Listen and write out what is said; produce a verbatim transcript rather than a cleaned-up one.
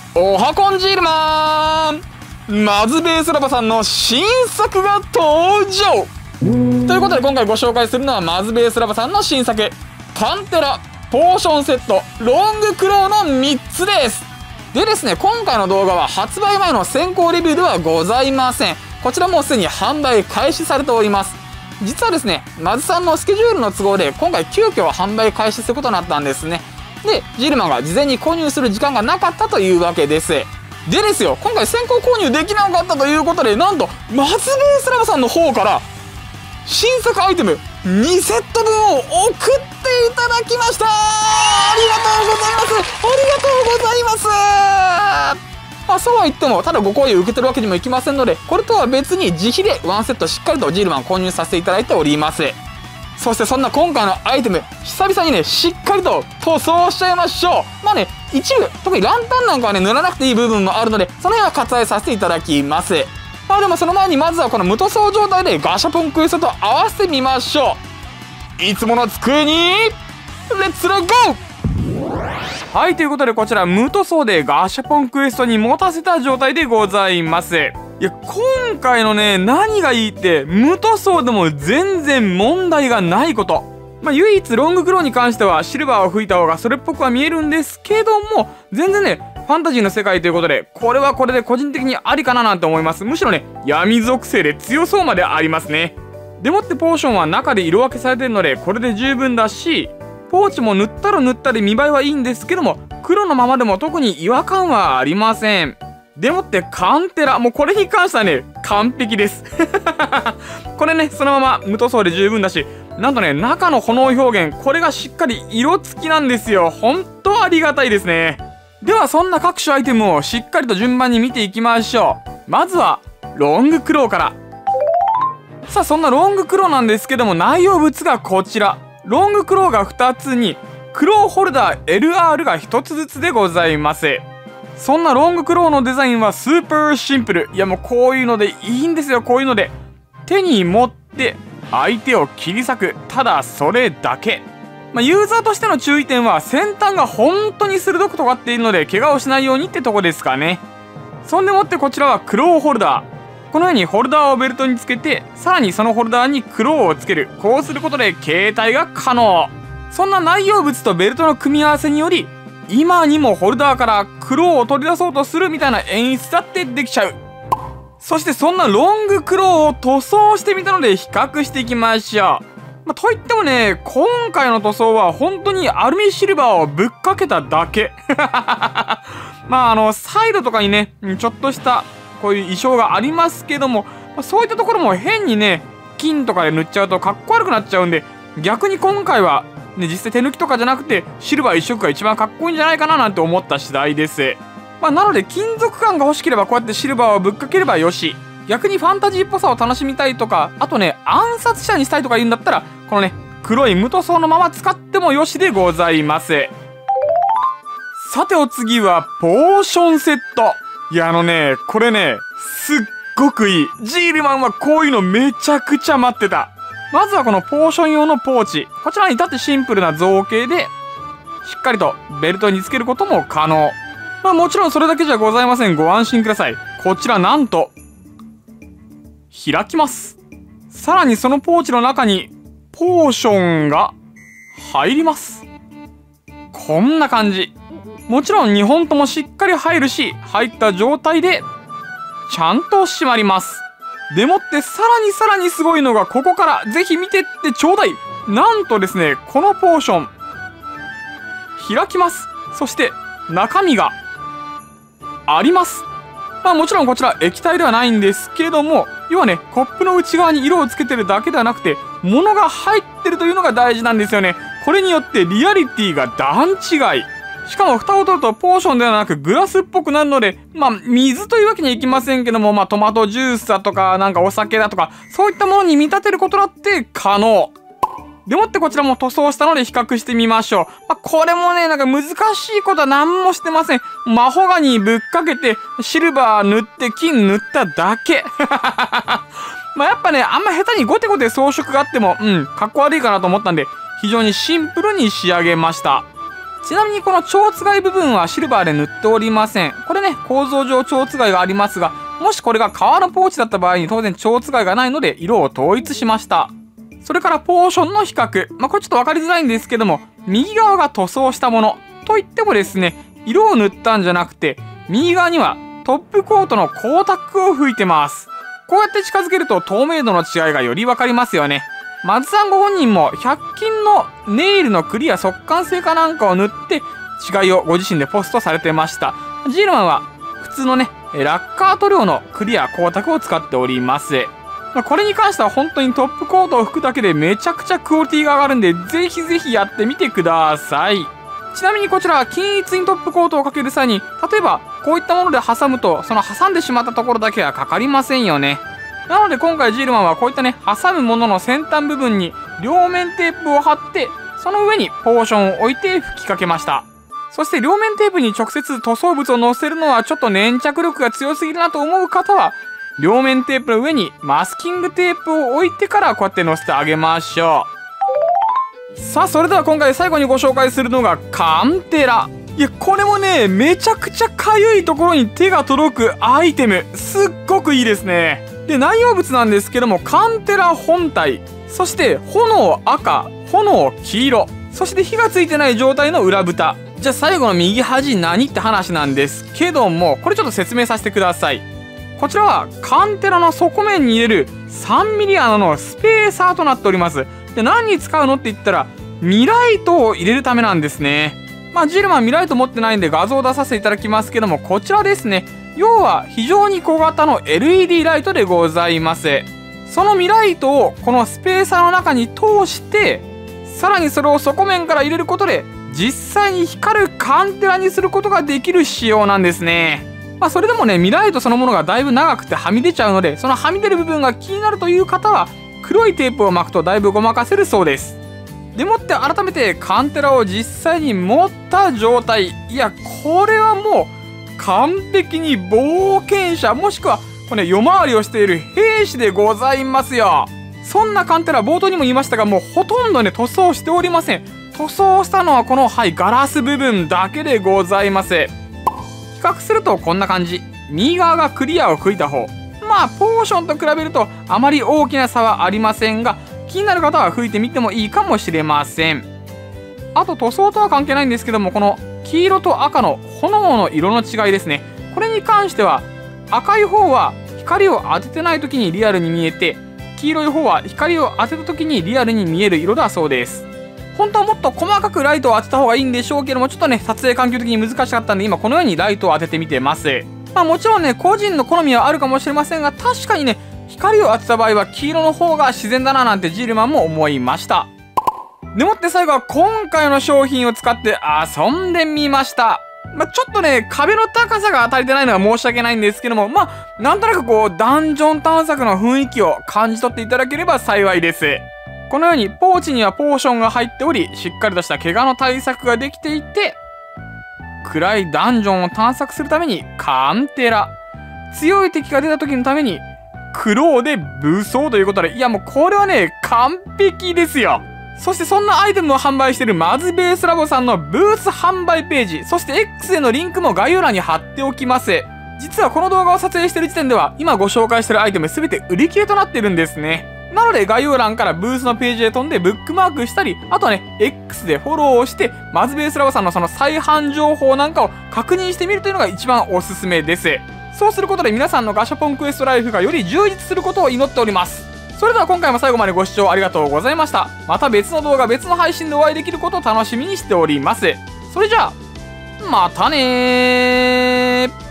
おはこんジールマン、マズベースラボさんの新作が登場ということで、今回ご紹介するのはマズベースラボさんの新作パンテラポーションセットロングクローのみっつです。でですね、今回の動画は発売前の先行レビューではございません。こちらもうすでに販売開始されております。実はですね、マズさんのスケジュールの都合で今回急遽販売開始することになったんですね。で、ジールマンが事前に購入する時間がなかったというわけです。でですよ、今回先行購入できなかったということで、なんとマズベースラボさんの方から新作アイテムにセット分を送っていただきました。ありがとうございます。ありがとうございます。まあ、そうは言ってもただご購入受けてるわけにもいきませんので、これとは別に自費でワンセットしっかりとジールマン購入させていただいております。そしてそんな今回のアイテム、久々にねしっかりと塗装しちゃいましょう。まあね、一部特にランタンなんかはね塗らなくていい部分もあるので、その辺は割愛させていただきます。まあでもその前にまずはこの無塗装状態でガシャポンクエストと合わせてみましょう。いつもの机にレッツラゴー。はい、ということでこちら無塗装でガシャポンクエストに持たせた状態でございます。いや、今回のね何がいいって無塗装でも全然問題がないこと。まあ唯一ロングクローに関してはシルバーを吹いた方がそれっぽくは見えるんですけども、全然ねファンタジーの世界ということでこれはこれで個人的にありかななんて思います。むしろね闇属性で強そうまでありますね。でもってポーションは中で色分けされてるのでこれで十分だし、ポーチも塗ったら塗ったで見栄えはいいんですけども、黒のままでも特に違和感はありません。でもってカンテラ、もうこれに関してはね完璧ですこれねそのまま無塗装で十分だし、なんとね中の炎表現、これがしっかり色付きなんですよ。ほんとありがたいですね。ではそんな各種アイテムをしっかりと順番に見ていきましょう。まずはロングクローから。さあそんなロングクローなんですけども、内容物がこちら。ロングクローがふたつにクローホルダー エルアール がひとつずつでございます。そんなロングクローのデザインはスーパーシンプル。いやもうこういうのでいいんですよ。こういうので手に持って相手を切り裂く、ただそれだけ。まあ、ユーザーとしての注意点は先端が本当に鋭く尖っているので怪我をしないようにってとこですかね。そんでもってこちらはクローホルダー。このようにホルダーをベルトにつけて、さらにそのホルダーにクローをつける。こうすることで携帯が可能。そんな内容物とベルトの組み合わせにより、今にもホルダーからクローを取り出そうとするみたいな演出だってできちゃう。そしてそんなロングクローを塗装してみたので比較していきましょう。まあ、といってもね、今回の塗装は本当にアルミシルバーをぶっかけただけまああのサイドとかにねちょっとしたこういう意匠がありますけども、まあ、そういったところも変にね金とかで塗っちゃうとかっこ悪くなっちゃうんで、逆に今回はね、実際手抜きとかじゃなくてシルバー一色が一番かっこいいんじゃないかななんて思った次第です。まあ、なので金属感が欲しければこうやってシルバーをぶっかければよし、逆にファンタジーっぽさを楽しみたいとか、あとね暗殺者にしたいとか言うんだったらこのね黒い無塗装のまま使ってもよしでございます。さてお次はポーションセット。いやあのねこれねすっごくいい。ジールマンはこういうのめちゃくちゃ待ってた。まずはこのポーション用のポーチ。こちらに至ってシンプルな造形で、しっかりとベルトにつけることも可能。まあもちろんそれだけじゃございません。ご安心ください。こちらなんと、開きます。さらにそのポーチの中に、ポーションが入ります。こんな感じ。もちろんにほんともしっかり入るし、入った状態で、ちゃんと閉まります。でもってさらにさらにすごいのがここから、ぜひ見てってちょうだい。なんとですね、このポーション開きます。そして中身があります。まあもちろんこちら液体ではないんですけども、要はねコップの内側に色をつけてるだけではなくて物が入ってるというのが大事なんですよね。これによってリアリティが段違い。しかも蓋を取るとポーションではなくグラスっぽくなるので、まあ水というわけにはいきませんけども、まあトマトジュースだとかなんかお酒だとかそういったものに見立てることだって可能。でもってこちらも塗装したので比較してみましょう。まあ、これもねなんか難しいことは何もしてません。マホガニーぶっかけてシルバー塗って金塗っただけまあやっぱねあんま下手にゴテゴテ装飾があってもうんかっこ悪いかなと思ったんで、非常にシンプルに仕上げました。 ちなみにこの蝶つがい部分はシルバーで塗っておりません。これね、構造上蝶つがいがありますが、もしこれが革のポーチだった場合に当然蝶つがいがないので色を統一しました。それからポーションの比較。まあ、これちょっとわかりづらいんですけども、右側が塗装したもの。といってもですね、色を塗ったんじゃなくて、右側にはトップコートの光沢を吹いてます。こうやって近づけると透明度の違いがよりわかりますよね。松さんご本人もひゃく均のネイルのクリア速乾性かなんかを塗って違いをご自身でポストされてました。ジールマンは普通のね、ラッカー塗料のクリア光沢を使っております。これに関しては本当にトップコートを拭くだけでめちゃくちゃクオリティが上がるんで、ぜひぜひやってみてください。ちなみにこちら均一にトップコートをかける際に、例えばこういったもので挟むとその挟んでしまったところだけはかかりませんよね。なので今回ジールマンはこういったね、挟むものの先端部分に両面テープを貼って、その上にポーションを置いて吹きかけました。そして両面テープに直接塗装物を乗せるのはちょっと粘着力が強すぎるなと思う方は、両面テープの上にマスキングテープを置いてからこうやって乗せてあげましょう。さあ、それでは今回最後にご紹介するのがカンテラ。いや、これもね、めちゃくちゃかゆいところに手が届くアイテム。すっごくいいですね。で、内容物なんですけども、カンテラ本体、そして炎赤、炎黄色、そして火がついてない状態の裏蓋。じゃあ最後の右端何って話なんですけども、これちょっと説明させてください。こちらはカンテラの底面に入れる さんミリ 穴のスペーサーとなっております。で、何に使うのって言ったら、ミライトを入れるためなんですね。まあ、ジルマンミライト持ってないんで画像を出させていただきますけども、こちらですね。要は非常に小型の エルイーディー ライトでございます。そのミライトをこのスペーサーの中に通して、さらにそれを底面から入れることで、実際に光るカンテラにすることができる仕様なんですね。まあそれでもね、ミライトそのものがだいぶ長くてはみ出ちゃうので、そのはみ出る部分が気になるという方は、黒いテープを巻くとだいぶごまかせるそうです。でもって改めてカンテラを実際に持った状態。いや、これはもう完璧に冒険者、もしくはこれ夜回りをしている兵士でございますよ。そんなカンテラ、冒頭にも言いましたが、もうほとんどね、塗装しておりません。塗装したのはこの、はい、ガラス部分だけでございます。比較するとこんな感じ。右側がクリアを吹いた方。まあポーションと比べるとあまり大きな差はありませんが、気になる方は吹いてみてもいいかもしれません。あと塗装とは関係ないんですけども、この黄色と赤の炎の色の違いですね。これに関しては赤い方は光を当ててない時にリアルに見えて、黄色い方は光を当てた時にリアルに見える色だそうです。本当はもっと細かくライトを当てた方がいいんでしょうけども、ちょっとね、撮影環境的に難しかったんで、今このようにライトを当ててみてます。まあもちろんね、個人の好みはあるかもしれませんが、確かにね、光を当てた場合は黄色の方が自然だななんてジールマンも思いました。でもって最後は今回の商品を使って遊んでみました。まあちょっとね、壁の高さが足りてないのは申し訳ないんですけども、まあなんとなくこう、ダンジョン探索の雰囲気を感じ取っていただければ幸いです。このようにポーチにはポーションが入っており、しっかりとした怪我の対策ができていて、暗いダンジョンを探索するためにカンテラ、強い敵が出た時のためにクローで武装ということで、いやもうこれはね、完璧ですよ。そしてそんなアイテムを販売しているマズベースラボさんのブース販売ページ、そして X へのリンクも概要欄に貼っておきます。実はこの動画を撮影している時点では、今ご紹介しているアイテム全て売り切れとなっているんですね。なので概要欄からブースのページへ飛んでブックマークしたり、あとはね、X でフォローをして、マズベースラボさんのその再販情報なんかを確認してみるというのが一番おすすめです。そうすることで皆さんのガシャポンクエストライフがより充実することを祈っております。それでは今回も最後までご視聴ありがとうございました。また別の動画、別の配信でお会いできることを楽しみにしております。それじゃあ、またねー。